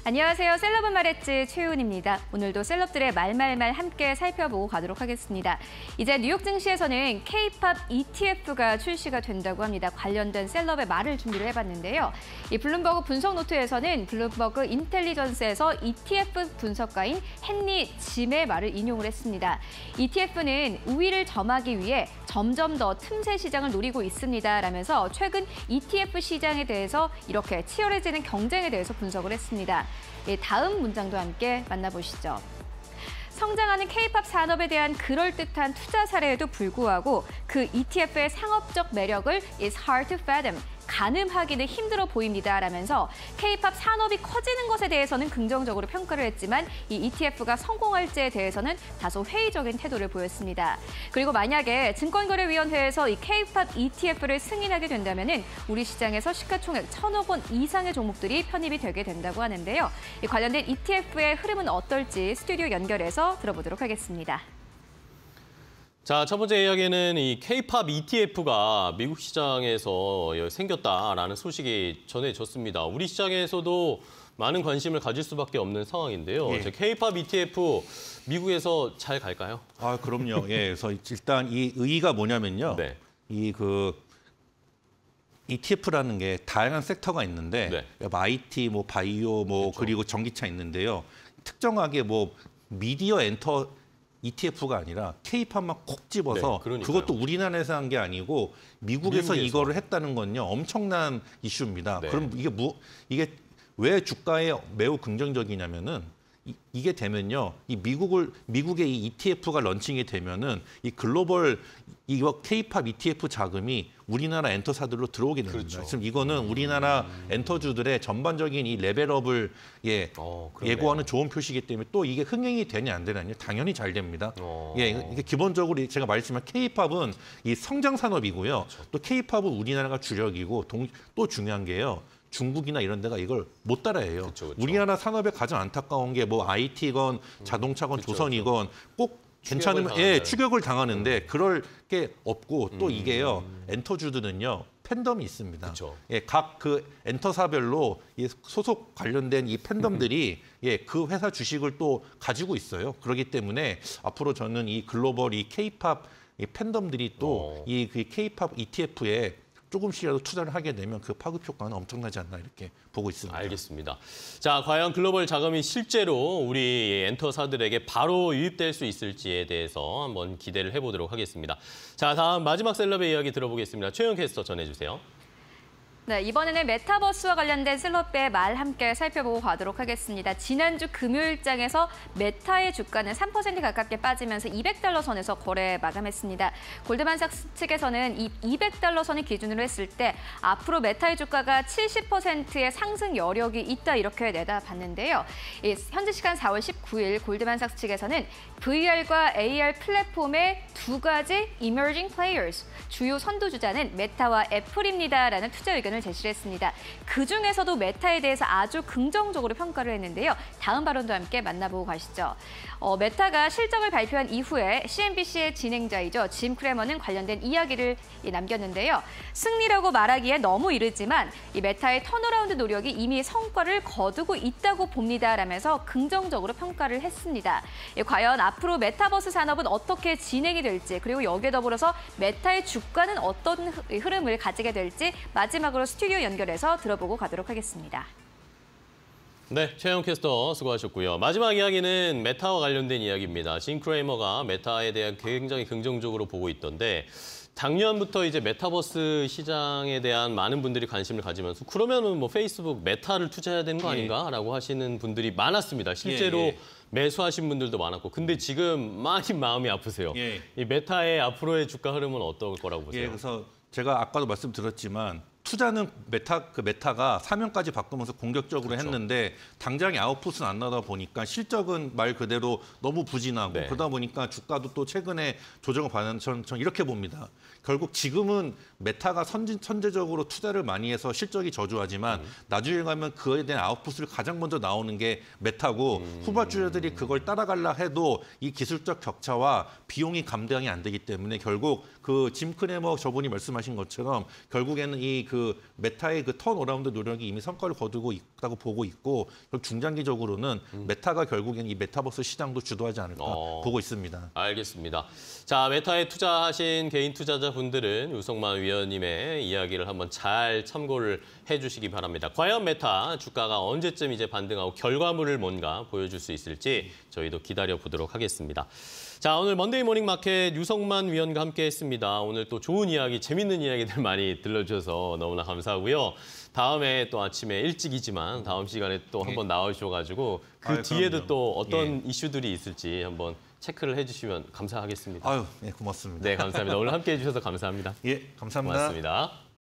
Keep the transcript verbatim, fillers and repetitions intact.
안녕하세요. 셀럽은 말했지 최윤입니다. 오늘도 셀럽들의 말말말 함께 살펴보고 가도록 하겠습니다. 이제 뉴욕 증시에서는 K-팝 이티에프가 출시가 된다고 합니다. 관련된 셀럽의 말을 준비를 해봤는데요. 이 블룸버그 분석 노트에서는 블룸버그 인텔리전스에서 이티에프 분석가인 헨리 짐의 말을 인용을 했습니다. 이티에프는 우위를 점하기 위해 점점 더 틈새 시장을 노리고 있습니다. 라면서 최근 이티에프 시장에 대해서 이렇게 치열해지는 경쟁에 대해서 분석을 했습니다. 예, 다음 문장도 함께 만나보시죠. 성장하는 K-팝 산업에 대한 그럴듯한 투자 사례에도 불구하고 그 이티에프의 상업적 매력을 is hard to fathom, 가늠하기는 힘들어 보입니다. 라면서 K-팝 산업이 커지는 것에 대해서는 긍정적으로 평가를 했지만 이 이티에프가 성공할지에 대해서는 다소 회의적인 태도를 보였습니다. 그리고 만약에 증권거래위원회에서 이 K-팝 이티에프를 승인하게 된다면 우리 시장에서 시가총액 천억 원 이상의 종목들이 편입이 되게 된다고 하는데요. 이 관련된 이티에프의 흐름은 어떨지 스튜디오 연결해서 들어보도록 하겠습니다. 자, 첫 번째 이야기는 이 K-팝 이티에프가 미국 시장에서 생겼다라는 소식이 전해졌습니다. 우리 시장에서도 많은 관심을 가질 수밖에 없는 상황인데요. 예. K-팝 이티에프 미국에서 잘 갈까요? 아, 그럼요. 예, 그래서 일단 이 의의가 뭐냐면요. 네. 이 그 이티에프라는 게 다양한 섹터가 있는데 네. 아이티, 뭐 바이오, 뭐 그렇죠. 그리고 전기차 있는데요. 특정하게 뭐 미디어 엔터 이티에프가 아니라 K-팝만 콕 집어서 네, 그것도 우리나라에서 한 게 아니고 미국에서, 미국에서 이거를 했다는 건요 엄청난 이슈입니다. 네. 그럼 이게 뭐 이게 왜 주가에 매우 긍정적이냐면은 이, 이게 되면요 이 미국을 미국의 이 이티에프가 런칭이 되면은 이 글로벌 이거 K-팝 이티에프 자금이 우리나라 엔터사들로 들어오게 됩니다. 그렇죠. 지금 이거는 우리나라 음... 엔터주들의 전반적인 이 레벨업을 예, 어, 예고하는 좋은 표시이기 때문에 또 이게 흥행이 되냐 안 되냐요 당연히 잘 됩니다. 어... 예, 이게 기본적으로 제가 말했지만 K-팝은 이 성장 산업이고요. 그렇죠. 또 K-팝은 우리나라가 주력이고 동, 또 중요한 게요. 중국이나 이런 데가 이걸 못 따라해요. 그쵸, 그쵸. 우리나라 산업에 가장 안타까운 게 뭐 아이티건 자동차건 그쵸, 조선이건 그쵸. 꼭 괜찮으면 예, 추격을 당하는데 음. 그럴 게 없고 또 음. 이게요. 엔터주들은요. 팬덤이 있습니다. 예, 각 그 엔터사별로 이 소속 관련된 이 팬덤들이 예, 그 회사 주식을 또 가지고 있어요. 그렇기 때문에 앞으로 저는 이 글로벌 이 K-팝 이 팬덤들이 또 이 그 K-팝 이티에프에 조금씩이라도 투자를 하게 되면 그 파급 효과는 엄청나지 않나 이렇게 보고 있습니다. 알겠습니다. 자, 과연 글로벌 자금이 실제로 우리 엔터사들에게 바로 유입될 수 있을지에 대해서 한번 기대를 해보도록 하겠습니다. 자, 다음 마지막 셀럽의 이야기 들어보겠습니다. 최영 캐스터 전해주세요. 네, 이번에는 메타버스와 관련된 셀럽의 말 함께 살펴보고 가도록 하겠습니다. 지난주 금요일장에서 메타의 주가는 삼 퍼센트 가깝게 빠지면서 이백 달러 선에서 거래 마감했습니다. 골드만삭스 측에서는 이 이백 달러 선을 기준으로 했을 때 앞으로 메타의 주가가 칠십 퍼센트의 상승 여력이 있다 이렇게 내다봤는데요. 이 현지 시간 사월 십구일 골드만삭스 측에서는 브이알과 에이알 플랫폼의 두 가지 emerging players, 주요 선두주자는 메타와 애플입니다라는 투자 의견을 제시를 했습니다. 그중에서도 메타에 대해서 아주 긍정적으로 평가를 했는데요. 다음 발언도 함께 만나보고 가시죠. 어, 메타가 실적을 발표한 이후에 씨엔비씨의 진행자이죠. 짐 크래머는 관련된 이야기를 남겼는데요. 승리라고 말하기에 너무 이르지만 이 메타의 턴어라운드 노력이 이미 성과를 거두고 있다고 봅니다. 라면서 긍정적으로 평가를 했습니다. 예, 과연 앞으로 메타버스 산업은 어떻게 진행이 될지 그리고 여기에 더불어서 메타의 주가는 어떤 흐름을 가지게 될지 마지막으로 스튜디오 연결해서 들어보고 가도록 하겠습니다. 네, 최영 캐스터 수고하셨고요. 마지막 이야기는 메타와 관련된 이야기입니다. 짐 크레이머가 메타에 대한 굉장히 긍정적으로 보고 있던데 작년부터 이제 메타버스 시장에 대한 많은 분들이 관심을 가지면서 그러면은 뭐 페이스북 메타를 투자해야 되는 거 아닌가라고 하시는 분들이 많았습니다. 실제로 예, 예. 매수하신 분들도 많았고 근데 지금 많이 마음이 아프세요. 예. 이 메타의 앞으로의 주가 흐름은 어떨 거라고 보세요? 예, 그래서 제가 아까도 말씀드렸지만 투자는 메타 그 메타가 사면까지 바꾸면서 공격적으로 그렇죠. 했는데 당장의 아웃풋은 안 나다 보니까 실적은 말 그대로 너무 부진하고 네. 그러다 보니까 주가도 또 최근에 조정을 받는 전, 전 이렇게 봅니다. 결국 지금은 메타가 선진, 선제적으로 투자를 많이 해서 실적이 저조하지만 음. 나중에 가면 그에 대한 아웃풋을 가장 먼저 나오는 게 메타고 음. 후발주자들이 그걸 따라가려 해도 이 기술적 격차와 비용이 감당이 안 되기 때문에 결국 그 짐 크레머 저분이 말씀하신 것처럼 결국에는 이 그 그 메타의 그 턴어라운드 노력이 이미 성과를 거두고 있다고 보고 있고 중장기적으로는 음. 메타가 결국엔 이 메타버스 시장도 주도하지 않을까 어, 보고 있습니다. 알겠습니다. 자, 메타에 투자하신 개인 투자자분들은 유성만 위원님의 이야기를 한번 잘 참고를 해주시기 바랍니다. 과연 메타 주가가 언제쯤 이제 반등하고 결과물을 뭔가 보여줄 수 있을지 저희도 기다려 보도록 하겠습니다. 자, 오늘 먼데이 모닝 마켓 유성만 위원과 함께했습니다. 오늘 또 좋은 이야기, 재밌는 이야기들 많이 들려주셔서 너무나 감사하고요. 다음에 또 아침에 일찍이지만 다음 시간에 또 한번 나오셔가지고 그 아유, 뒤에도 그럼요. 또 어떤 예. 이슈들이 있을지 한번 체크를 해주시면 감사하겠습니다. 아유, 네, 고맙습니다. 네, 감사합니다. 오늘 함께해 주셔서 감사합니다. 예, 감사합니다. 고맙습니다.